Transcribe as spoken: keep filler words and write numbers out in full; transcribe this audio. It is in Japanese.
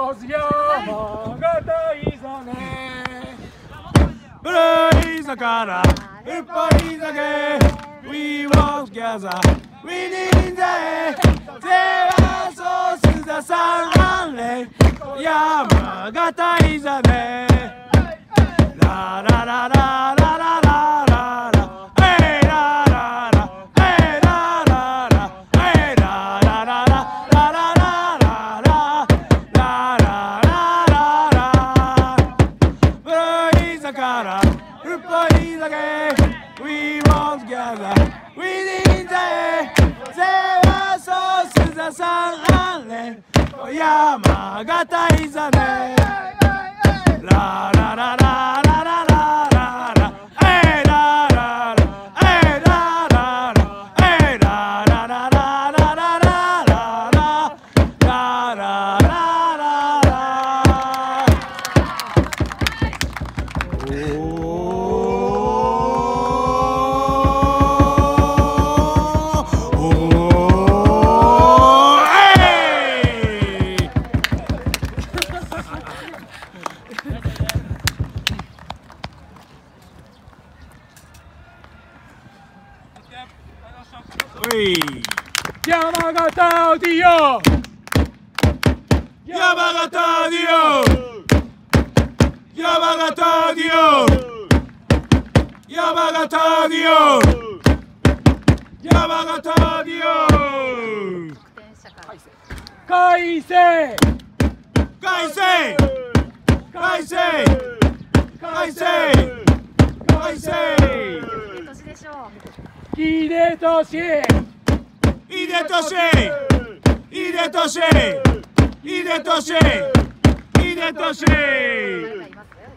was 山形いざね古い魚いっぱい酒 We walk together We need the There are sources the sun and rain 山形いざねラララララララララえいラララえいラララえいラララララララララララララ古い魚うっぱい酒 We want together We need the There are sources the sun and rain 山形いざねラララララララララえいラララえいラララえいラララララララララララララ山形ディオ山形ディオ山形ディオ山形ディオ山形ディオ海星海星海星海星海星秀俊いでとしいでとしいでとしいでとし